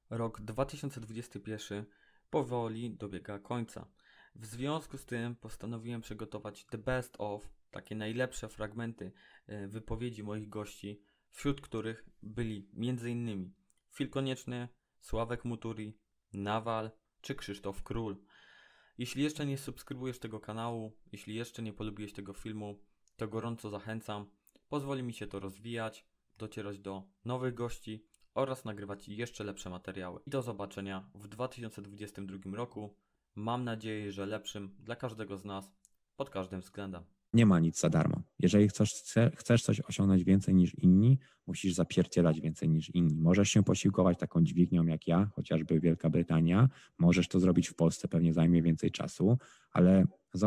Rok 2021 powoli dobiega końca. W związku z tym postanowiłem przygotować the best of, takie najlepsze fragmenty wypowiedzi moich gości, wśród których byli m.in. Phil Konieczny, Sławek Muturi, Nawal czy Krzysztof Król. Jeśli jeszcze nie subskrybujesz tego kanału, jeśli jeszcze nie polubiłeś tego filmu, to gorąco zachęcam. Pozwoli mi się to rozwijać, docierać do nowych gości oraz nagrywać jeszcze lepsze materiały. I do zobaczenia w 2022 roku. Mam nadzieję, że lepszym dla każdego z nas pod każdym względem. Nie ma nic za darmo. Jeżeli chcesz coś osiągnąć więcej niż inni, musisz zapierdzielać więcej niż inni. Możesz się posiłkować taką dźwignią jak ja, chociażby Wielka Brytania. Możesz to zrobić w Polsce, pewnie zajmie więcej czasu, ale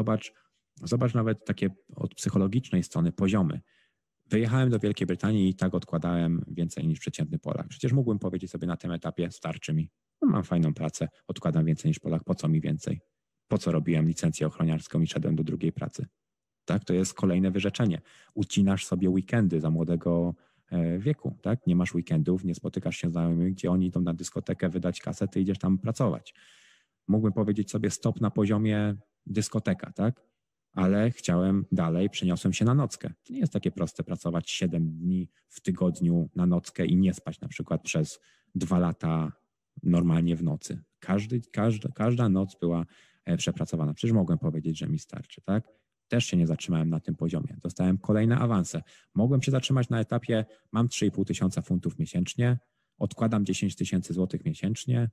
zobacz nawet takie od psychologicznej strony poziomy. Wyjechałem do Wielkiej Brytanii i tak odkładałem więcej niż przeciętny Polak. Przecież mógłbym powiedzieć sobie na tym etapie, starczy mi. No, mam fajną pracę, odkładam więcej niż Polak, po co mi więcej? Po co robiłem licencję ochroniarską i szedłem do drugiej pracy? Tak, to jest kolejne wyrzeczenie. Ucinasz sobie weekendy za młodego wieku, tak? Nie masz weekendów, nie spotykasz się z znajomymi, gdzie oni idą na dyskotekę wydać kasę, ty idziesz tam pracować. Mógłbym powiedzieć sobie stop na poziomie dyskoteka, tak? Ale chciałem dalej, przeniosłem się na nockę. To nie jest takie proste pracować 7 dni w tygodniu na nockę i nie spać na przykład przez 2 lata normalnie w nocy. Każda noc była przepracowana. Przecież mogłem powiedzieć, że mi starczy, tak? Też się nie zatrzymałem na tym poziomie. Dostałem kolejne awanse. Mogłem się zatrzymać na etapie, mam 3,5 tysiąca funtów miesięcznie, odkładam 10 tysięcy złotych miesięcznie,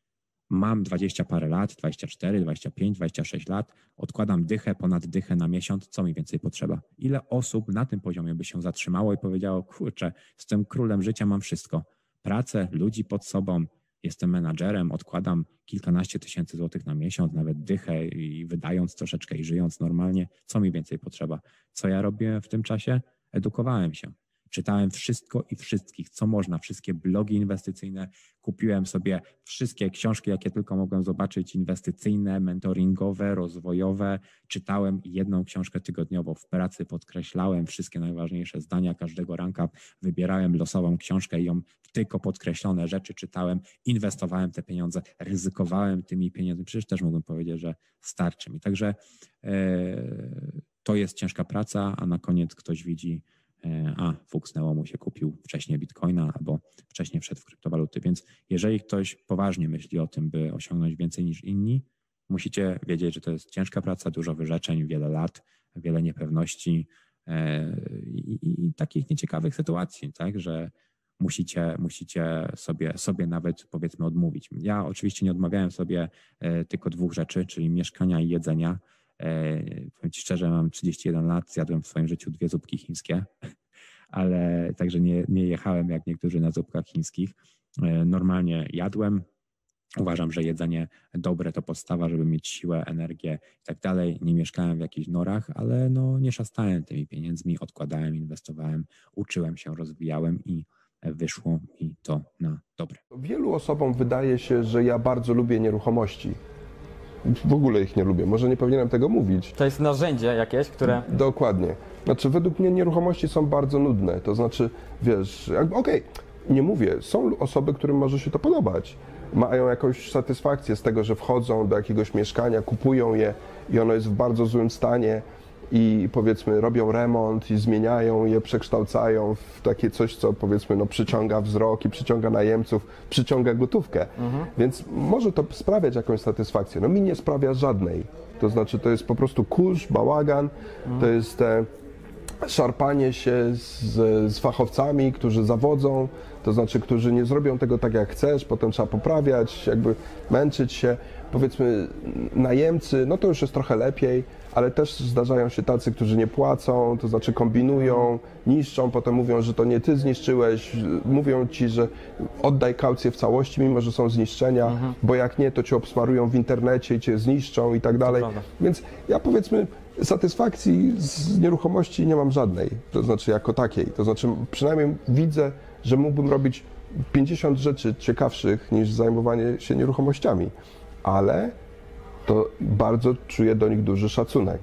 mam 20 parę lat, 24, 25, 26 lat, odkładam dychę, ponad dychę na miesiąc, co mi więcej potrzeba? Ile osób na tym poziomie by się zatrzymało i powiedziało, kurczę, jestem królem życia, mam wszystko. Pracę, ludzi pod sobą, jestem menadżerem, odkładam kilkanaście tysięcy złotych na miesiąc, nawet dychę i wydając troszeczkę i żyjąc normalnie, co mi więcej potrzeba? Co ja robiłem w tym czasie? Edukowałem się. Czytałem wszystko i wszystkich, co można, wszystkie blogi inwestycyjne. Kupiłem sobie wszystkie książki, jakie tylko mogłem zobaczyć, inwestycyjne, mentoringowe, rozwojowe. Czytałem jedną książkę tygodniowo w pracy, podkreślałem wszystkie najważniejsze zdania każdego ranka, wybierałem losową książkę i ją tylko podkreślone rzeczy czytałem, inwestowałem te pieniądze, ryzykowałem tymi pieniędzmi. Przecież też mógłbym powiedzieć, że starczy mi. Także to jest ciężka praca, a na koniec ktoś widzi, fuksnęło mu się, kupił wcześniej bitcoina albo wcześniej wszedł w kryptowaluty. Więc jeżeli ktoś poważnie myśli o tym, by osiągnąć więcej niż inni, musicie wiedzieć, że to jest ciężka praca, dużo wyrzeczeń, wiele lat, wiele niepewności i takich nieciekawych sytuacji, tak, że musicie sobie nawet powiedzmy odmówić. Ja oczywiście nie odmawiałem sobie tylko 2 rzeczy, czyli mieszkania i jedzenia. Powiem Ci szczerze, mam 31 lat, zjadłem w swoim życiu 2 zupki chińskie, ale także nie jechałem jak niektórzy na zupkach chińskich. Normalnie jadłem. Uważam, że jedzenie dobre to podstawa, żeby mieć siłę, energię i tak dalej. Nie mieszkałem w jakichś norach, ale nie szastałem tymi pieniędzmi, odkładałem, inwestowałem, uczyłem się, rozwijałem i wyszło mi to na dobre. Wielu osobom wydaje się, że ja bardzo lubię nieruchomości. W ogóle ich nie lubię, może nie powinienem tego mówić. To jest narzędzie jakieś, które... Dokładnie. Znaczy, według mnie nieruchomości są bardzo nudne, to znaczy, wiesz, okej, nie mówię, są osoby, którym może się to podobać. Mają jakąś satysfakcję z tego, że wchodzą do jakiegoś mieszkania, kupują je i ono jest w bardzo złym stanie i powiedzmy robią remont i zmieniają je, przekształcają w takie coś, co powiedzmy przyciąga wzrok i przyciąga najemców, przyciąga gotówkę. Więc może to sprawiać jakąś satysfakcję. Mi nie sprawia żadnej. To znaczy to jest po prostu kurz, bałagan, to jest szarpanie się z fachowcami, którzy zawodzą, to znaczy, którzy nie zrobią tego tak jak chcesz, potem trzeba poprawiać, jakby męczyć się. Powiedzmy najemcy, to już jest trochę lepiej, ale też zdarzają się tacy, którzy nie płacą, to znaczy kombinują, niszczą, potem mówią, że to nie ty zniszczyłeś, mówią ci, że oddaj kaucję w całości, mimo że są zniszczenia, bo jak nie, to cię obsmarują w internecie i cię zniszczą i tak dalej. Więc ja powiedzmy satysfakcji z nieruchomości nie mam żadnej, to znaczy jako takiej, to znaczy przynajmniej widzę, że mógłbym robić 50 rzeczy ciekawszych niż zajmowanie się nieruchomościami, ale to bardzo czuję do nich duży szacunek,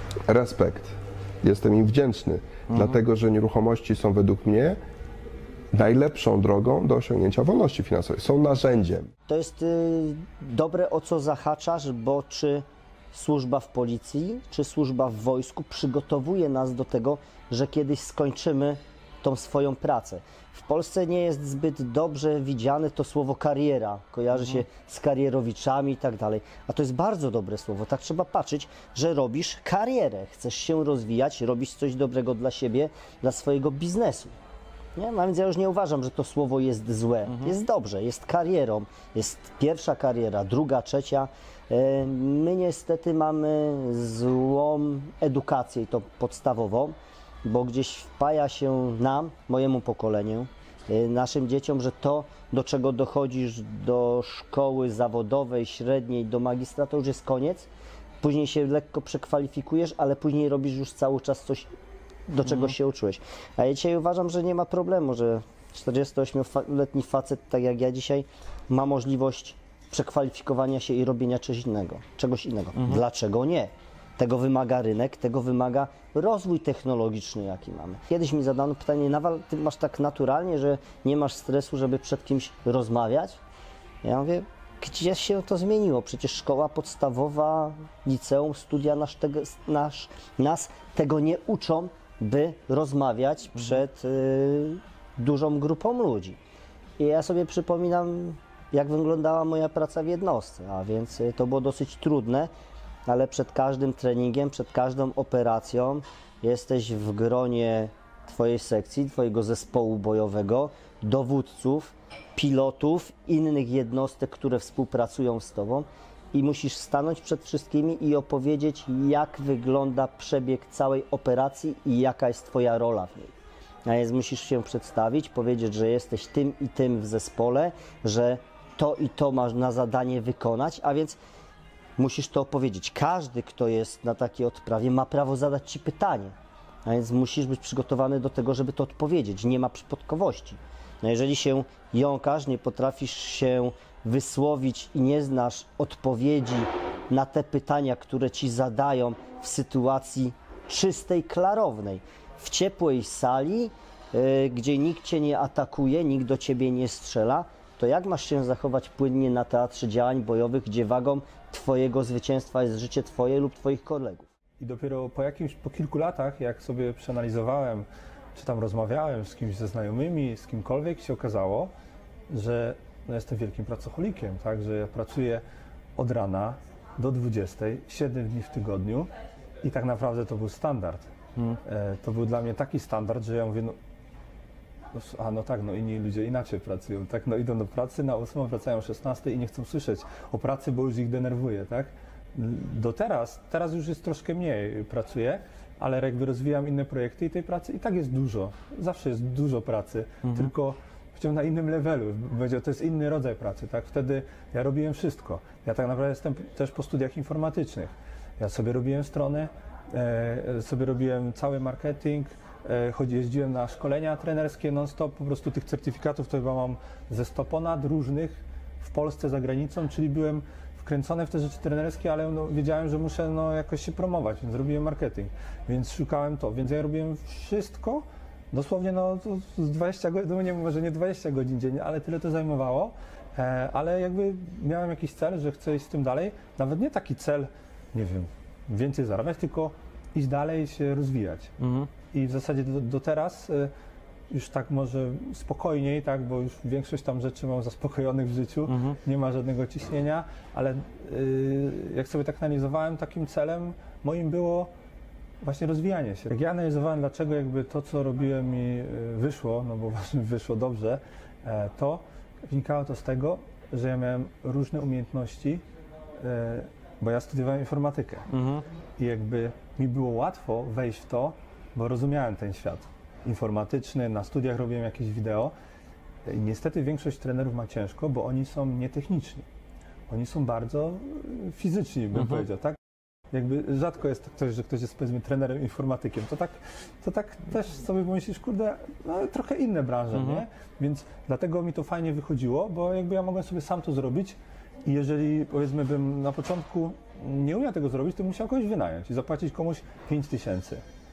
respekt. Jestem im wdzięczny, dlatego że nieruchomości są według mnie najlepszą drogą do osiągnięcia wolności finansowej. Są narzędziem. To jest dobre, o co zahaczasz, bo czy służba w policji, czy służba w wojsku przygotowuje nas do tego, że kiedyś skończymy tą swoją pracę. W Polsce nie jest zbyt dobrze widziane to słowo kariera. Kojarzy się z karierowiczami i tak dalej. A to jest bardzo dobre słowo. Tak trzeba patrzeć, że robisz karierę. Chcesz się rozwijać, robisz coś dobrego dla siebie, dla swojego biznesu. Nie? No więc ja już nie uważam, że to słowo jest złe. Jest dobrze, jest karierą. Jest pierwsza kariera, druga, trzecia. My niestety mamy złą edukację i to podstawową, bo gdzieś wpaja się nam, mojemu pokoleniu, naszym dzieciom, że to, do czego dochodzisz do szkoły zawodowej, średniej, do magistra, to już jest koniec. Później się lekko przekwalifikujesz, ale później robisz już cały czas coś, do czego się uczyłeś. A ja dzisiaj uważam, że nie ma problemu, że 48-letni facet, tak jak ja dzisiaj, ma możliwość przekwalifikowania się i robienia czegoś innego. Dlaczego nie? Tego wymaga rynek, tego wymaga rozwój technologiczny, jaki mamy. Kiedyś mi zadano pytanie, Nawal, ty masz tak naturalnie, że nie masz stresu, żeby przed kimś rozmawiać? Ja mówię, gdzie się to zmieniło? Przecież szkoła podstawowa, liceum, studia nas tego nie uczą, by rozmawiać przed dużą grupą ludzi. I ja sobie przypominam, jak wyglądała moja praca w jednostce, a więc to było dosyć trudne, ale przed każdym treningiem, przed każdą operacją jesteś w gronie twojej sekcji, twojego zespołu bojowego, dowódców, pilotów, innych jednostek, które współpracują z tobą i musisz stanąć przed wszystkimi i opowiedzieć, jak wygląda przebieg całej operacji i jaka jest twoja rola w niej. A więc musisz się przedstawić, powiedzieć, że jesteś tym i tym w zespole, że to i to masz na zadanie wykonać, a więc musisz to opowiedzieć. Każdy, kto jest na takiej odprawie, ma prawo zadać ci pytanie, a więc musisz być przygotowany do tego, żeby to odpowiedzieć. Nie ma przypadkowości. No jeżeli się jąkasz, nie potrafisz się wysłowić i nie znasz odpowiedzi na te pytania, które ci zadają w sytuacji czystej, klarownej, w ciepłej sali, gdzie nikt cię nie atakuje, nikt do ciebie nie strzela, to jak masz się zachować płynnie na teatrze działań bojowych, gdzie wagą twojego zwycięstwa jest życie twoje lub twoich kolegów? I dopiero po kilku latach, jak sobie przeanalizowałem, czy tam rozmawiałem z kimś ze znajomymi, z kimkolwiek, się okazało, że jestem wielkim pracocholikiem, tak? Że ja pracuję od rana do 20, 7 dni w tygodniu i tak naprawdę to był standard. To był dla mnie taki standard, że ja mówię, inni ludzie inaczej pracują, tak? No idą do pracy, na 8 wracają o 16 i nie chcą słyszeć o pracy, bo już ich denerwuje, tak? Teraz już jest troszkę mniej pracuję, ale jakby rozwijam inne projekty i tej pracy i tak jest dużo. Zawsze jest dużo pracy, tylko na innym levelu, to jest inny rodzaj pracy, tak? Wtedy ja robiłem wszystko. Ja tak naprawdę jestem też po studiach informatycznych. Ja sobie robiłem stronę, sobie robiłem cały marketing, jeździłem na szkolenia trenerskie non-stop, po prostu tych certyfikatów to chyba mam ze 100 ponad różnych w Polsce, za granicą, czyli byłem wkręcony w te rzeczy trenerskie, ale wiedziałem, że muszę jakoś się promować, więc robiłem marketing, więc szukałem to, więc ja robiłem wszystko, dosłownie z 20 godzin, może nie 20 godzin dziennie, ale tyle to zajmowało, ale jakby miałem jakiś cel, że chcę iść z tym dalej, nawet nie taki cel, nie wiem, więcej zarabiać, tylko iść dalej i się rozwijać. I w zasadzie do teraz już tak może spokojniej, tak, bo już większość tam rzeczy mam zaspokojonych w życiu, nie ma żadnego ciśnienia, ale jak sobie tak analizowałem, takim celem moim było właśnie rozwijanie się. Jak ja analizowałem, dlaczego jakby to, co robiłem mi wyszło, no bo właśnie wyszło dobrze, to wynikało to z tego, że ja miałem różne umiejętności, bo ja studiowałem informatykę i jakby mi było łatwo wejść w to, bo rozumiałem ten świat informatyczny, na studiach robiłem jakieś wideo i niestety większość trenerów ma ciężko, bo oni są nietechniczni. Oni są bardzo fizyczni, bym powiedział, tak? Jakby rzadko jest ktoś, że ktoś jest, powiedzmy, trenerem informatykiem. To tak też sobie myślisz, kurde, trochę inne branże, nie? Więc dlatego mi to fajnie wychodziło, bo jakby ja mogłem sobie sam to zrobić i jeżeli, powiedzmy, bym na początku nie umiał tego zrobić, to bym musiał kogoś wynająć i zapłacić komuś 5000.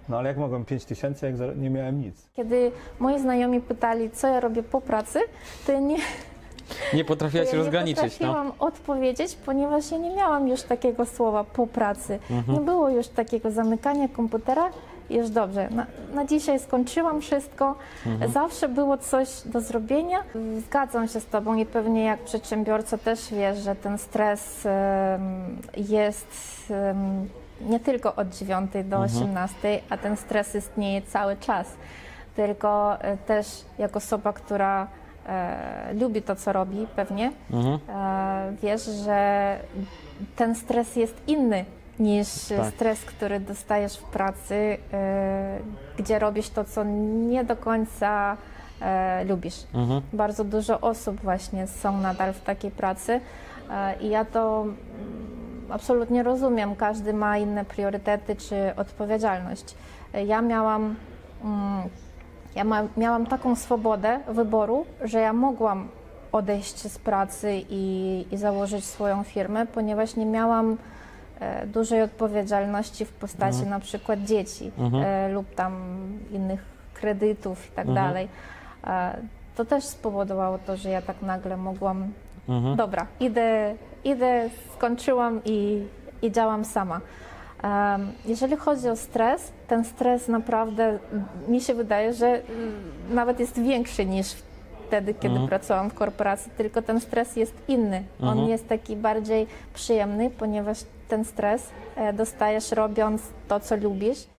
No ale jak mogłem 5000, jak nie miałem nic? Kiedy moi znajomi pytali, co ja robię po pracy, to ja Nie potrafiłaś nie rozgraniczyć, no. potrafiłam odpowiedzieć, ponieważ ja nie miałam już takiego słowa po pracy. Nie było już takiego zamykania komputera. Już dobrze, na dzisiaj skończyłam wszystko. Zawsze było coś do zrobienia. Zgadzam się z Tobą i pewnie jak przedsiębiorca też wiesz, że ten stres jest nie tylko od 9 do 18, a ten stres istnieje cały czas. Tylko też jak osoba, która lubi to, co robi pewnie, wiesz, że ten stres jest inny niż stres, który dostajesz w pracy, gdzie robisz to, co nie do końca lubisz. Bardzo dużo osób właśnie są nadal w takiej pracy i ja to absolutnie rozumiem. Każdy ma inne priorytety czy odpowiedzialność. Miałam taką swobodę wyboru, że ja mogłam odejść z pracy i założyć swoją firmę, ponieważ nie miałam dużej odpowiedzialności w postaci na przykład dzieci lub tam innych kredytów i tak dalej. To też spowodowało to, że ja tak nagle mogłam, dobra, idę, skończyłam i działam sama. Jeżeli chodzi o stres, ten stres naprawdę, mi się wydaje, że nawet jest większy niż wtedy, kiedy pracowałam w korporacji, tylko ten stres jest inny. On jest taki bardziej przyjemny, ponieważ ten stres dostajesz robiąc to, co lubisz.